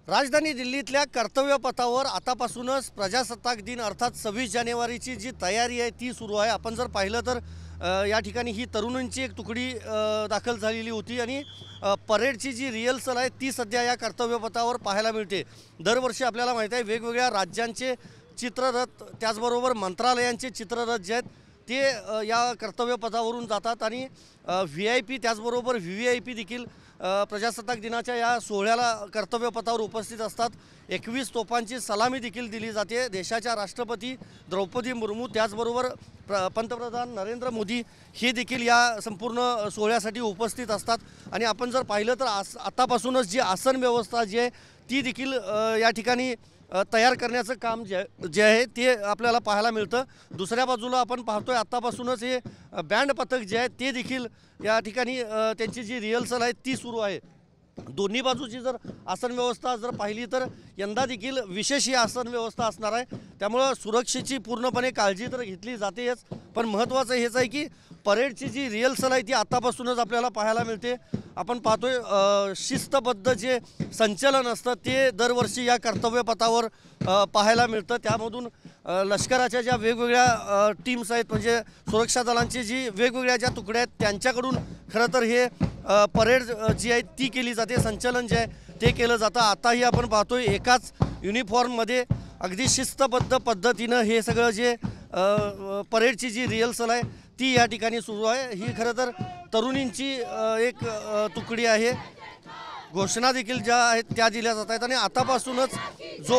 राजधानी दिल्लीतल्या कर्तव्यपथावर आतापासूनच प्रजासत्ताक दिन अर्थात 26 जानेवारीची जी तयारी आहे ती सुरू आहे। आपण जर पाहिलं तर या ठिकाणी ही तरुणांची एक तुकडी दाखल झालेली होती आणि परेडची जी रिहर्सल आहे ती सध्या या कर्तव्यपथावर पाहायला मिळते। दरवर्षी आपल्याला माहित आहे वेगवेगळ्या राज्यांचे चित्ररथ त्याचबरोबर मंत्रालयांचे चित्ररथ जे आहेत ते या कर्तव्यपथावरून जातात आणि VIP त्याचबरोबर VVIP देखील प्रजासत्ताक दिनाच्या या सोहळ्याला कर्तव्यपथावर उपस्थित असतात। 21 तोफांची सलामी देखील दिली जाते। देशाच्या राष्ट्रपती द्रौपदी मुर्मू त्याचबरोबर पंतप्रधान नरेंद्र मोदी हे देखील या संपूर्ण सोहळ्यासाठी उपस्थित असतात आणि आपण जर पाहिलं तर आतापासूनच जी आसन व्यवस्था जी आहे ती देखील या ठिकाणी तयार करण्याचं काम जे आहे ते आपल्याला पाहायला मिळतं। दुसऱ्या बाजूला आपण पाहतोय आतापासूनच हे बँड पथक जे आहे ते देखील या ठिकाणी त्यांची जी रिहर्सल आहे ती सुरू आहे। दोन्ही बाजूची जर आसन व्यवस्था जर पाहिली तर यंदा देखील विशेष ही आसन व्यवस्था असणार आहे। त्यामुळे सुरक्षेची पूर्णपणे काळजी तर घेतली जातेच, पण महत्त्वाचं हेच आहे की परेडची जी रिहर्सल आहे ती आतापासूनच आपल्याला पाहायला मिळते। आपण पाहतोय शिस्तबद्ध जे संचलन असतं ते दरवर्षी या कर्तव्यपथावर पाहायला मिळतं। त्यामधून लष्कराच्या ज्या वेगवेगळ्या टीम्स आहेत म्हणजे सुरक्षा दलांची जी वेगवेगळ्या ज्या तुकड्या आहेत त्यांच्याकडून खरं तर हे परेड जी आहे ती केली जाते, संचलन जे आहे ते केलं जातं। आताही आपण पाहतोय एकाच युनिफॉर्ममध्ये अगदी शिस्तबद्ध पद्धतीनं हे सगळं जे परेडची जी रिहर्सल आहे ती या ठिकाणी सुरू आहे। ही खरं तर तरुणींची एक तुकडी आहे। घोषणा देखील ज्या आहेत त्या दिल्या जात आहेत आणि आतापासूनच जो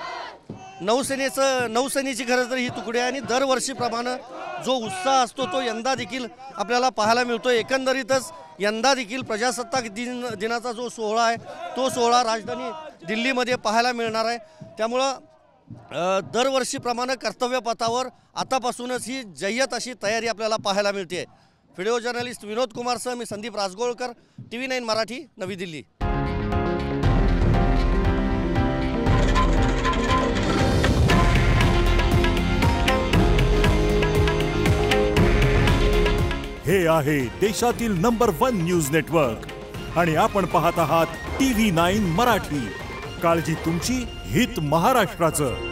नौसेनेची खरं तर ही तुकडी आहे आणि दरवर्षीप्रमाणे जो उत्साह असतो तो यंदा देखील आपल्याला पाहायला मिळतो। एकंदरीतच यंदा देखील प्रजासत्ताक दिनाचा जो सोहळा आहे तो सोहळा राजधानी दिल्लीमध्ये पाहायला मिळणार आहे। त्यामुळं दरवर्षीप्रमाणे कर्तव्यपथावर आतापासूनच ही जय्यत अशी तयारी आपल्याला पाहायला मिळते। व्हिडिओ जर्नलिस्ट विनोद कुमारसह मी संदीप राजगोळकर, TV9 मराठी, नवी दिल्ली। हे आहे देशातील नंबर 1 न्यूज नेटवर्क आणि आपण पाहत आहात TV9 मराठी। काळजी तुमची, हित महाराष्ट्राचं।